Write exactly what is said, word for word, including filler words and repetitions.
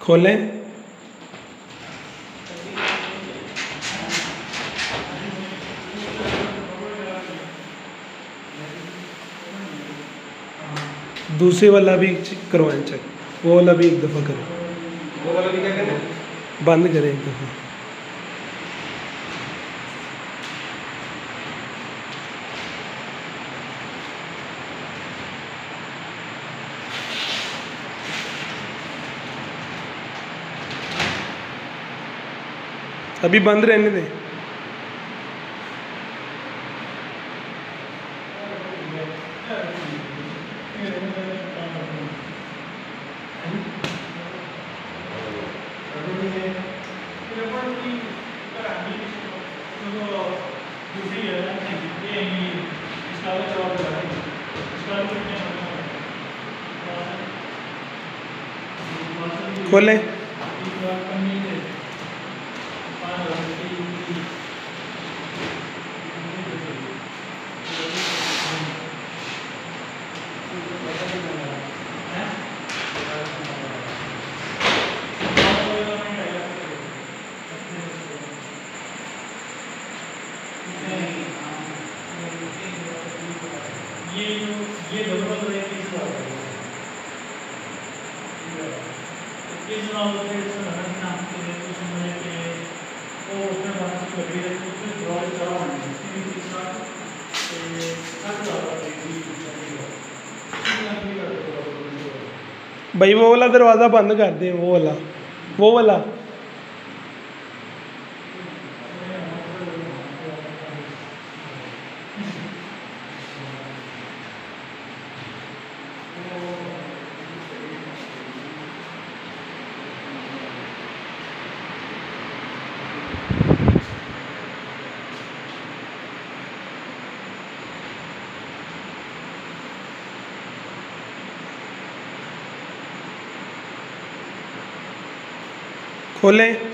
खोलें। दूसरे वाला भी करवाएं चेक, वो वाला भी एक दफ़ा करें, वो वाला भी क्या करें? बंद करें एक दफ़ा। अभी बंद रहने दें। खोलें। ये ये डेवलपर है किस बात है किस बात है इसमें लगा कि नाम के लिए कुछ समझ के वो उसमें बात की लगी है तो उसमें ड्रॉ करा हुआ है इसमें किस बात से काट रहा है भाई वो वाला दरवाज़ा बंद कर दें, वो वाला वो वाला खोलें।